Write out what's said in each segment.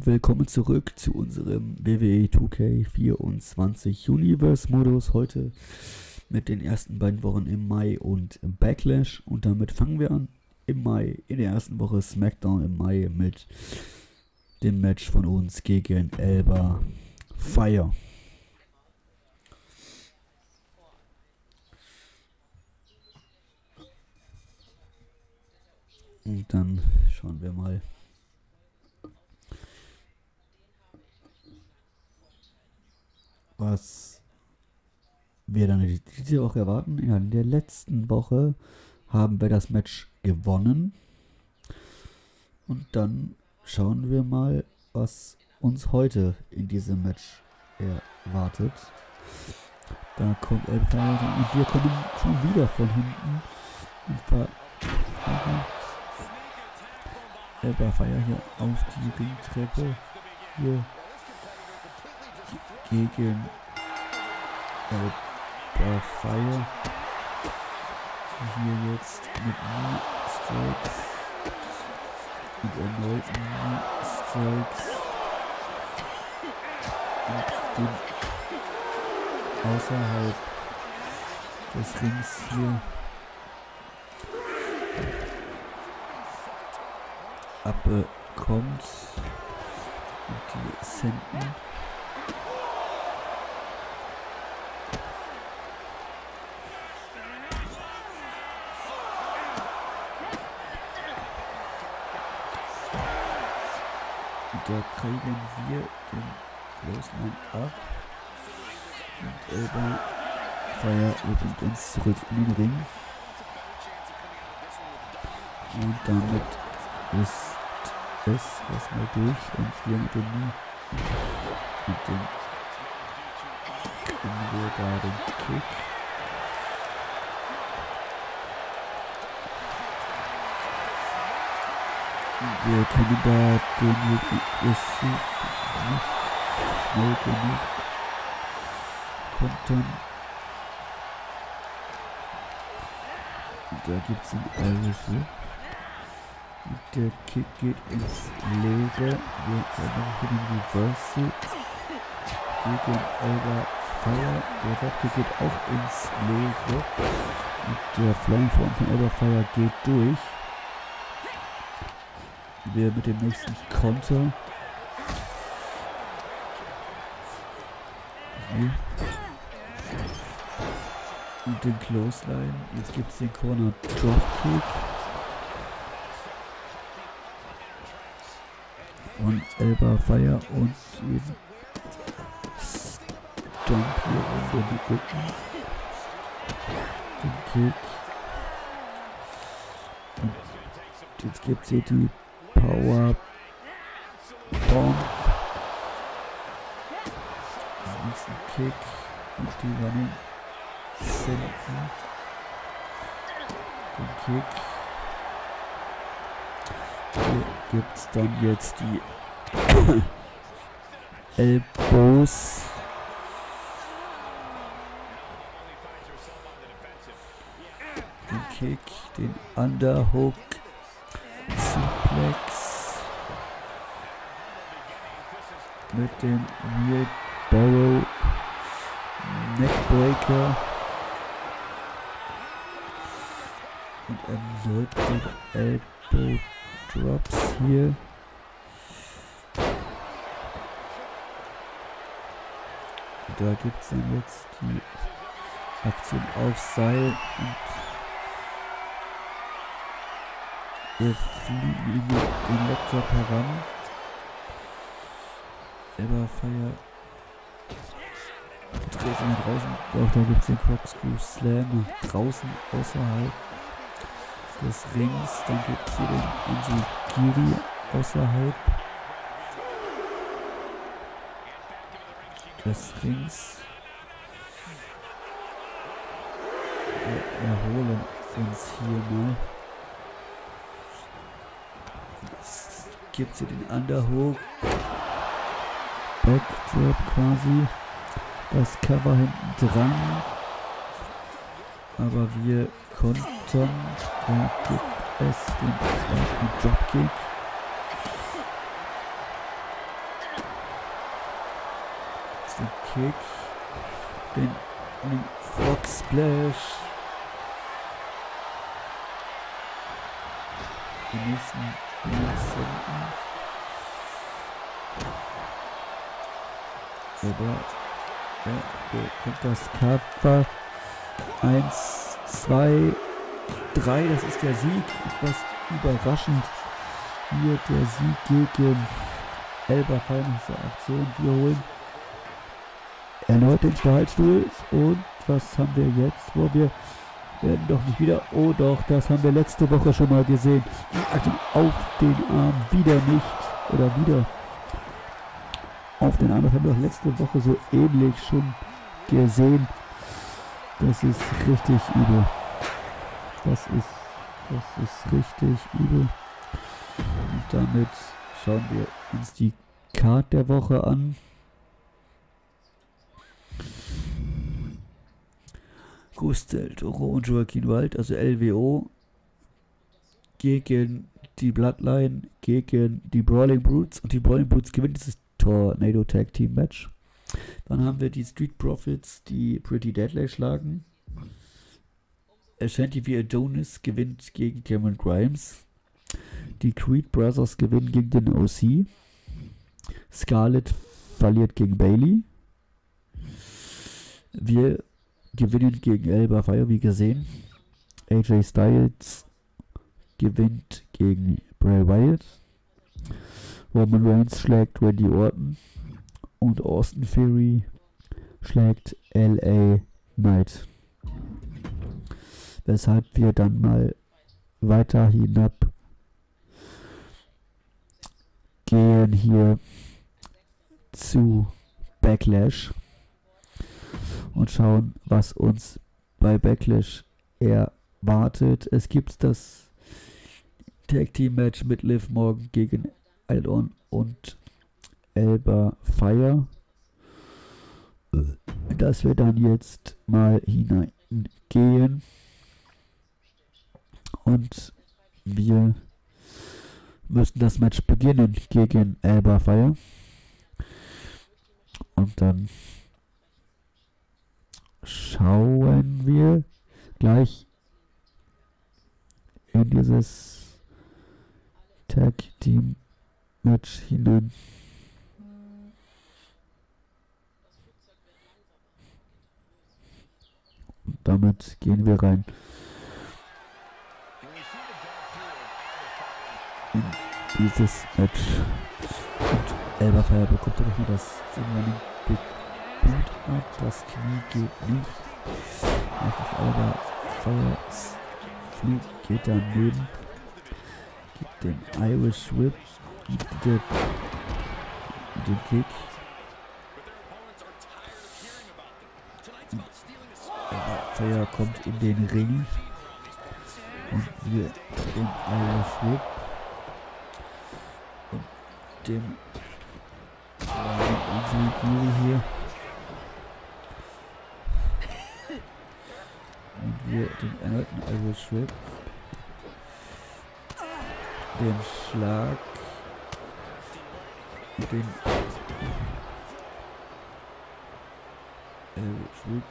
und willkommen zurück zu unserem WWE 2K24 Universe Modus. Heute mit den ersten beiden Wochen im Mai und Backlash. Und damit fangen wir an im Mai, in der ersten Woche SmackDown im Mai mit dem Match von uns gegen Alba Fire. Und dann schauen wir mal, was wir dann diese Woche erwarten. Ja, in der letzten Woche haben wir das Match gewonnen. Und dann schauen wir mal, was uns heute in diesem Match erwartet. Da kommt Elba und wir kommen schon wieder von hinten. Alba Fire hier auf die Ringtreppe. Hier gegen Alba Fire. Hier jetzt mit Knee Strikes und erneuten Knee Strikes und den außerhalb des Rings hier abbekommt und die Senden. Und da kriegen wir den Clothesline ab und Alba Fire bringt uns zurück in den Ring. Und damit ist es erstmal durch und hier mit dem kriegen wir da den Kick. Und wir können da den nicht schnell genug kontern. Und da gibt es einen Irish. Und der Kick geht ins Leere. Wir haben für den Reversal gegen Alba Fire. Der Dropkick geht auch ins Leere. Und der Flying Form von Alba Fire geht durch. Wir mit dem nächsten Konter. Und den Clothesline. Jetzt gibt es den Corner Dropkick. Und Alba Fire und eben Stomp hier unter die Rücken. Den Kick. Und jetzt gibt es hier die Power Bomb. Den nächsten Kick. Und die Running Senden. Den Kick. Hier gibt es dann jetzt die Elbows. Den Kick, den Underhook, Suplex mit dem Wheelbarrow Neckbreaker und erneut den Elbow Drops hier. Und da gibt es dann jetzt die Aktion auf Seil und wir fliegen über den Laptop heran. Alba Fire dreht sich nach draußen. Auch da gibt es den Corkscrew Slam nach draußen außerhalb des Rings. Dann gibt es hier den Enzigiri außerhalb des Rings. Wir erholen uns hier mal. Jetzt gibt es hier den Underhook. Backdrop quasi. Das Cover hinten dran. Aber wir kontern. Da gibt es den zweiten Dropkick. Kick, den Frog Splash. Die nächsten Sekunden. Aber hier kommt das Kappa. 1, 2, 3, das ist der Sieg. Etwas überraschend. Hier der Sieg gegen Elba Feinische Aktion. Wir holen erneut den Stahlstuhl. Und was haben wir jetzt? Wo wir werden doch nicht wieder. Oh doch, das haben wir letzte Woche schon mal gesehen. Also auf den Arm wieder nicht. Oder wieder auf den Arm. Das haben wir doch letzte Woche so ähnlich schon gesehen. Das ist richtig übel. Das ist richtig übel. Und damit schauen wir uns die Card der Woche an. Cruz del Toro und Joaquin Wild, also LWO, gegen die Bloodline, gegen die Brawling Brutes. Und die Brawling Brutes gewinnen dieses Tornado Tag Team Match. Dann haben wir die Street Profits, die Pretty Deadly schlagen. Ashanti wie Adonis gewinnt gegen Cameron Grimes. Die Creed Brothers gewinnen gegen den OC. Scarlett verliert gegen Bailey. Wir gewinnen gegen Elba Fire, wie gesehen. AJ Styles gewinnt gegen Bray Wyatt. Roman Reigns schlägt Randy Orton. Und Austin Theory schlägt LA Knight. Weshalb wir dann mal weiter hinab gehen hier zu Backlash und schauen, was uns bei Backlash erwartet. Es gibt das Tag Team Match mit Liv Morgan gegen Aldon und Elba Fire, dass wir dann jetzt mal hineingehen und wir müssen das Match beginnen gegen Elba Fire und dann schauen wir gleich in dieses Tag Team Match hinein. Und damit gehen wir rein in dieses Match. Und Elba Fire bekommt aber hier das Big Boot ab. Das Knie geht nicht. Einfach Elba Fire fliegt, geht daneben. Gibt den Irish Whip. Gibt den Kick. Fire kommt in den Ring und wir den Irish Whip und dem Guri hier und wir den erneuten Irish Whip, den Schlag und den Irish Whip.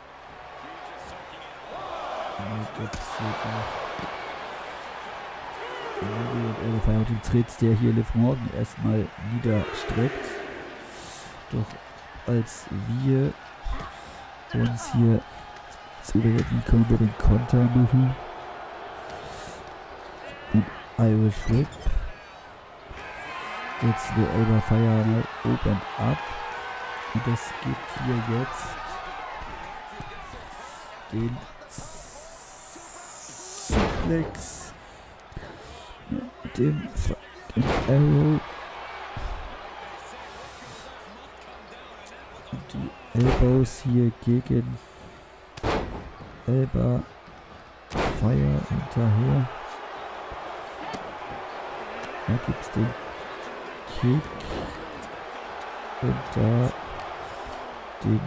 Und den Tritt, der hier Liv Morgan erstmal niederstreckt. Doch als wir uns hier zu überreden, können wir den Konter machen. Den Irish Whip. Jetzt wir Elba Fire mal oben ab. Und das gibt hier jetzt den Suplex mit dem Arrow und die Elbows hier gegen Elba Fire hinterher. Da gibt's den Kick und da den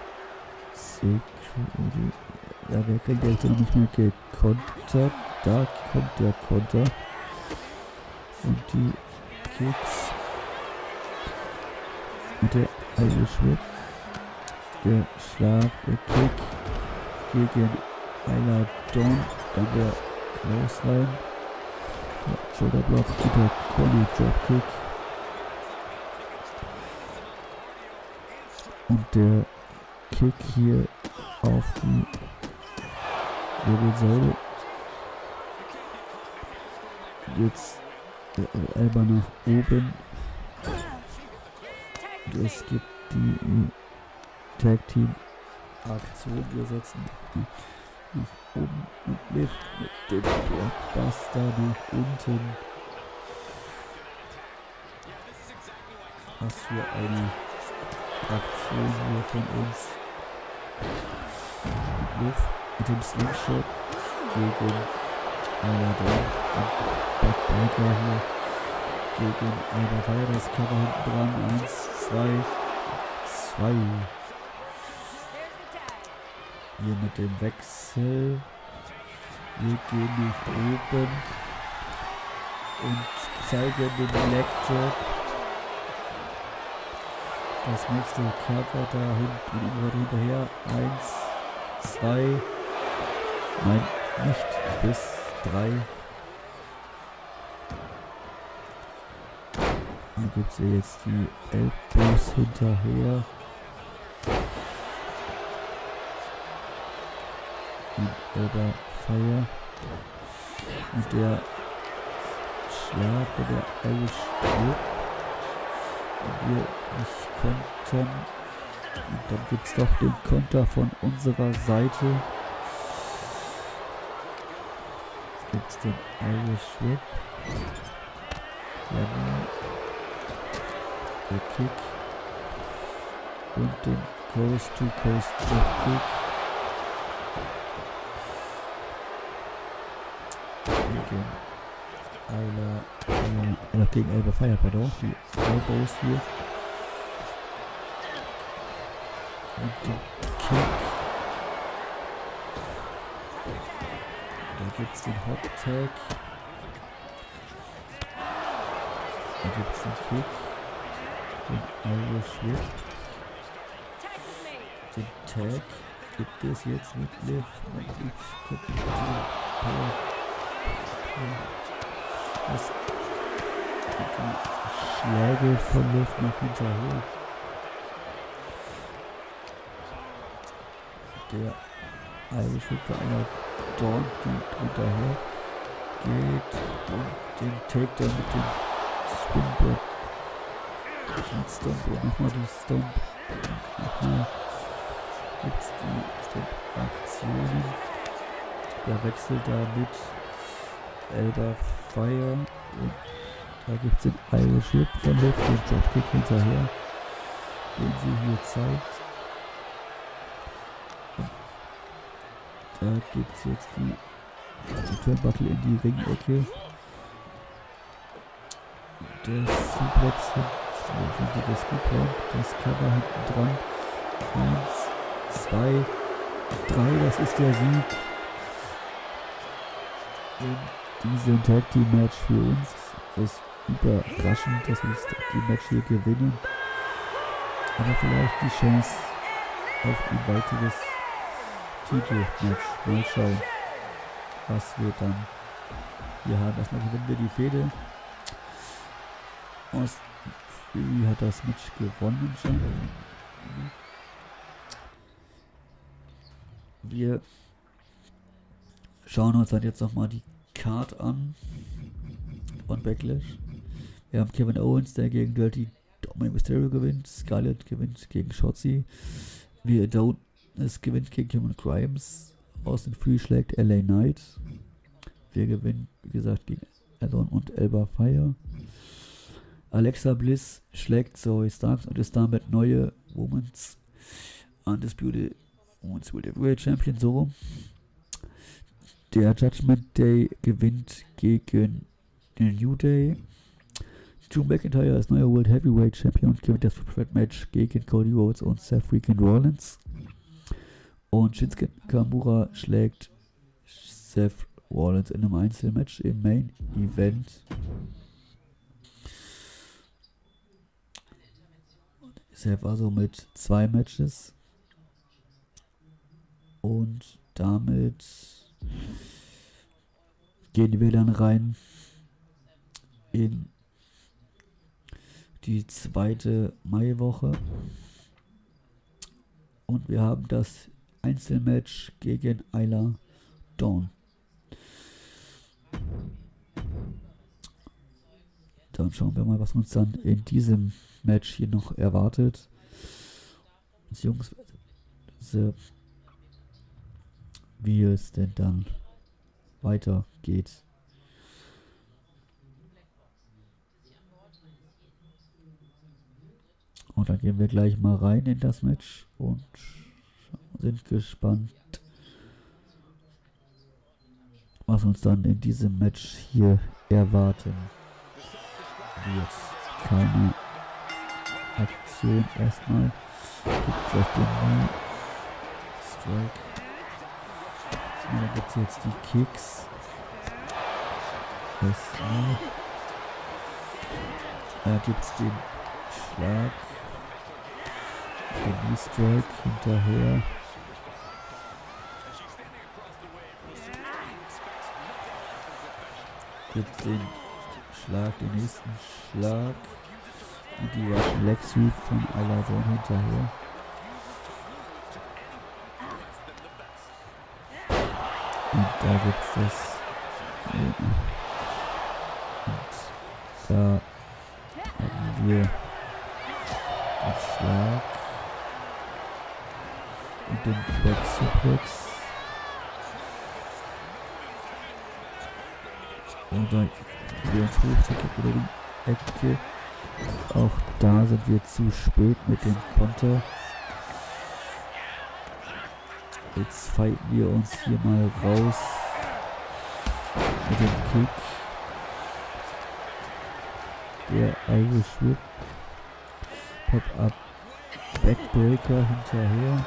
Security. Ja, wer kriegt jetzt noch nicht mehr gekontert? Da kommt der Konter. Und die Kicks. Und der Irish Whip. der Schlag, der Kick gegen Isla Dawn, dann der Clothesline, der Schulterblock, guter Corner Dropkick und der Kick hier auf die Wirbelsäule. Jetzt der Elber nach oben. Und es gibt die Tag Team Aktion. Wir setzen nach oben und mit dem Blockbuster nach unten. Was für eine Aktion hier von uns. Mit dem Slingshot gegen Aladon und Backbreaker hier gegen Alba. Das Cover hinten dran. 1, 2, 2. Hier mit dem Wechsel. Wir gehen nach oben und zeigen den Leg-Drop. Das nächste Cover da hinten hinterher. 1, 2. Nein, nicht bis 3. Hier gibt es ja jetzt die Elbows hinterher. Die Elbow Fire. Und der Schlag der Irish Whip. Den wir nicht konnten. Und dann gibt es doch den Konter von unserer Seite. Jetzt gibt es den Irish Whip. Der Kick. Und den Coast-to-Coast Drop Kick. Gegen Elba Fire, pardon. Die Elbows hier. Und den Kick. Da gibt es den Hot Tag. Da gibt es den Kick. Den Irish Whip. Den Tag gibt es jetzt mit Liv. Die Schläge von Liv noch hinterher. Der Irish Whip bei einer Dawn, die hinterher geht und den Takedown mit dem Spinboard. Und Stomp und nochmal die Stomp. Nochmal gibt es die Stomp-Aktionen. Der Wechsel da mit Elba Fire und da gibt es den Irish Whip von Liv, den Dropkick hinterher, den sie hier zeigt. Und da gibt es jetzt die Turnbuckle in die Ringecke. Der Suplex hinter das Suplex, das Cover hinten dran. 1, 2, 3, das ist der Sieg. In diesem Tag Team Match für uns. Das ist überraschend, dass wir das Tag Team Match hier gewinnen. Aber vielleicht die Chance auf ein weiteres Titelmatch. Mal schauen, was wir dann hier haben. Erstmal gewinnen wir die Fehde. Austin Theory hat das Match gewonnen schon. Wir schauen uns dann jetzt nochmal die Card an von Backlash. Wir haben Kevin Owens, der gegen Dirty Dominic Mysterio gewinnt. Scarlett gewinnt gegen Shotzi. Wir Adonis gewinnt gegen Cameron Grimes. Austin Theory schlägt LA Knight. Wir gewinnen, wie gesagt, gegen Adon und Elba Fire. Alexa Bliss schlägt Zoe Starks und ist damit neue Women's Undisputed Women's World Heavyweight Champion, so rum. Der Judgment Day gewinnt gegen den New Day. Drew McIntyre ist neuer World Heavyweight Champion und gewinnt das Red Match gegen Cody Rhodes und Seth freaking Rollins. Und Shinsuke Nakamura schlägt Seth Rollins in einem Einzelmatch im Main Event. Seth also mit 2 Matches Und damit gehen wir dann rein in die zweite Maiwoche. Und wir haben das Einzelmatch gegen Isla Dawn. Dann schauen wir mal, was uns dann in diesem Match hier noch erwartet. Beziehungsweise wie es denn dann weitergeht. Und dann gehen wir gleich mal rein in das Match und sind gespannt, was uns dann in diesem Match hier erwarten wird. Keine Aktion erstmal. Gibt es auf den Knee Strike. Dann gibt es jetzt die Kicks. Da gibt es den Schlag. Den Knee Strike hinterher. Gibt den Schlag, den nächsten Schlag. Und die Russian Leg Sweep von Isla Dawn hinterher. Und da gibt es das. Und da haben wir den Schlag und den Back Suplex. Und dann wir uns hochziehen über die Ecke. Auch da sind wir zu spät mit dem Konter. Jetzt fighten wir uns hier mal raus mit dem Kick. Der Irish Whip. Pop-Up Backbreaker hinterher.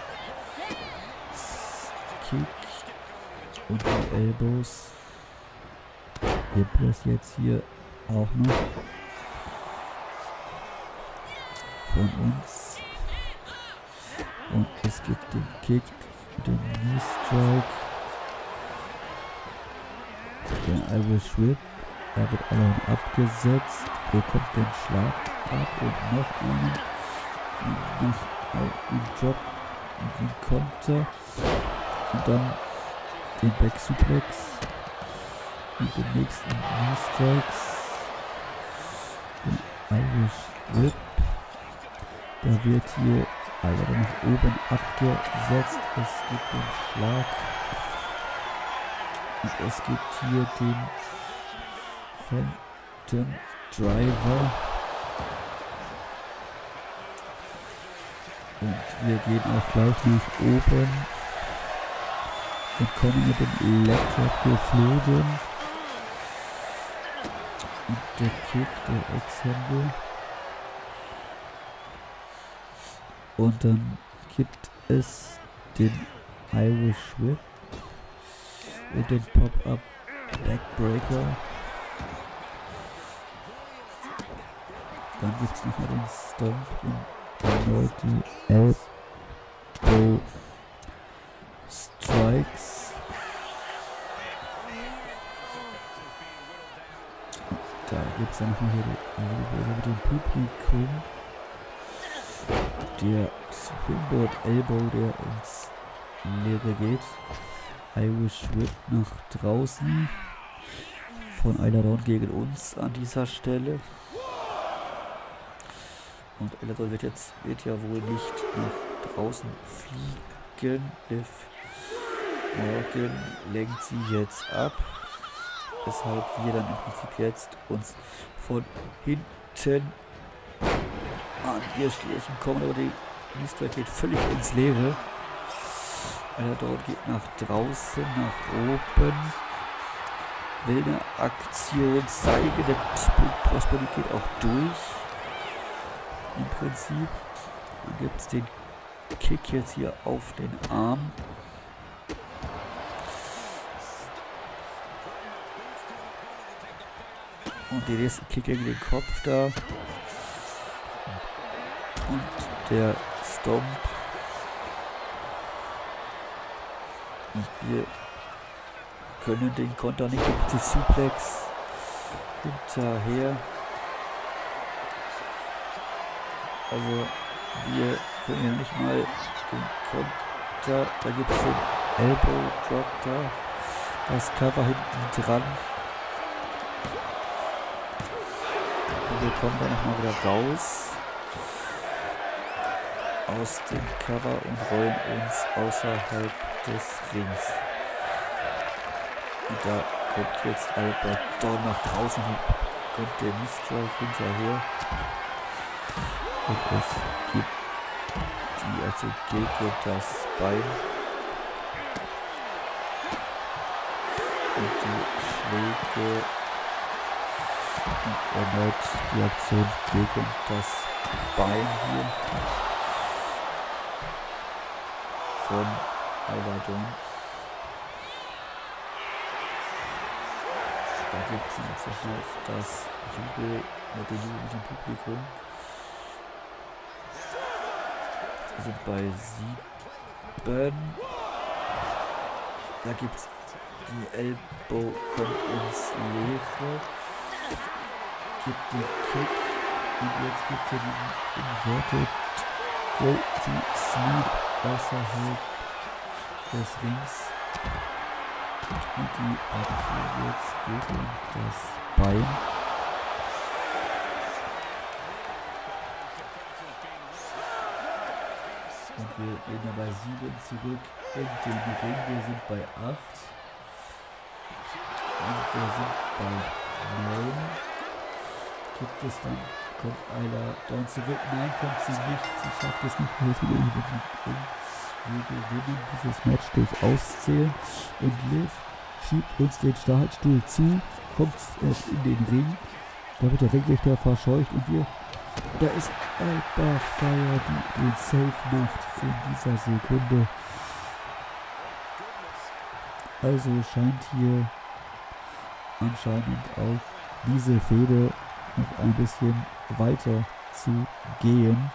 Kick und die Elbows. Gibt es jetzt hier auch noch von uns. Und es gibt den Kick, den Knee Strike, den Irish Whip. Er wird allein abgesetzt, bekommt den Schlag ab und noch einen. Und noch einen Drop und den Konter. Und dann den Back Suplex. Und den nächsten Knee Strikes. Den Irish Whip. Da wird hier also nach oben abgesetzt. Es gibt den Schlag. Und es gibt hier den Phantom Driver. Und wir gehen auch gleich nach oben und kommen mit dem Leg-Drop geflogen. Und der Kick, der Ex-Handle. Und dann gibt es den Irish Whip und den Pop-Up Backbreaker. Dann gibt es nochmal den Stomp und erneut die Elbow Strikes. Da gibt es dann nochmal hier mit dem Publikum. Der Springboard Elbow, der ins Leere geht. Irish Whip nach draußen. Von Isla Dawn gegen uns an dieser Stelle. Und Isla Dawn wird ja wohl nicht nach draußen fliegen. Liv Morgan lenkt sie jetzt ab. Weshalb wir dann im Prinzip jetzt uns von hinten an ihr Schläfen kommen, aber die Knee-Strike geht völlig ins Leere. Isla Dawn geht nach draußen, nach oben. Will eine Aktion zeigen, der Crossbody geht auch durch. Im Prinzip. Dann gibt es den Kick jetzt hier auf den Arm. Und den nächsten Kick gegen den Kopf da. Und der Stomp. Und wir können den Konter nicht mit dem Suplex hinterher. Also wir können ja nicht mal den Konter, da gibt es den Elbow Drop da, das Cover hinten dran. Und wir kommen dann nochmal wieder raus aus dem Cover und rollen uns außerhalb des Rings. Und da kommt jetzt Albert Dawn nach draußen, kommt der Knee-Strike hinterher. Und es gibt die also gegen das Bein. Und die Schläge und erneut die Aktion gegen das Bein hier von Albert Dawn. Da gibt es jetzt noch das Jubel mit dem jugendlichen Publikum. Wir sind bei 7. Da gibt es die Elbow, kommt ins Leere. Gibt den Kick. Und jetzt gibt es hier diesen Inverted Go to Sleep außerhalb des Rings. Und die Aktion jetzt gegen das Bein. Und wir gehen dann bei 7 zurück in den Ring. Wir sind bei 8. Und wir sind bei 9. Gibt es dann, kommt Ayla Dawn zurück? Nein, kommt sie nicht. Sie schafft es nicht mehr. Wir gewinnen dieses Match durch Auszählen. Und Liv schiebt uns den Startstuhl zu, kommt erst in den Ring. Da wird der Ringrichter verscheucht und wir... Da ist Alba Fire, die den Save macht in dieser Sekunde. Also scheint hier anscheinend auch diese Fehde noch ein bisschen weiter zu gehen.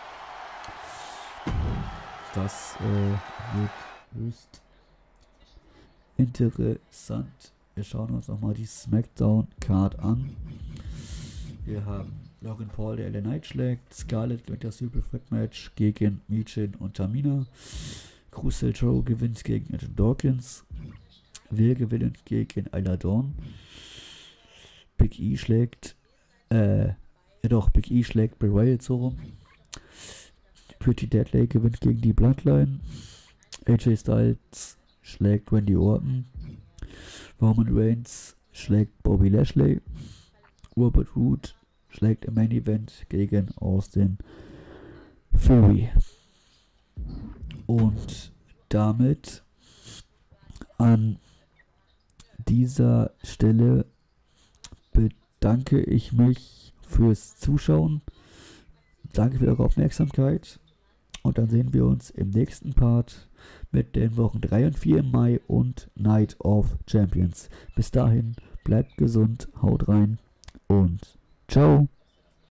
Das wird höchst interessant. Wir schauen uns nochmal die SmackDown-Card an. Wir haben Logan Paul, der LA Knight schlägt, Scarlett gewinnt das Super Threat Match gegen Michin und Tamina. Crucial Joe gewinnt gegen Adam Dawkins. Wir gewinnen gegen Ayla Dawn. Big E schlägt Big E schlägt Bray Wyatt so rum. Pretty Deadly gewinnt gegen die Bloodline. AJ Styles schlägt Randy Orton. Roman Reigns schlägt Bobby Lashley. Robert Roode schlägt im Main Event gegen Austin Fury. Und damit an dieser Stelle bedanke ich mich fürs Zuschauen. Danke für eure Aufmerksamkeit. Und dann sehen wir uns im nächsten Part mit den Wochen 3 und 4 im Mai und Night of Champions. Bis dahin, bleibt gesund, haut rein und ciao.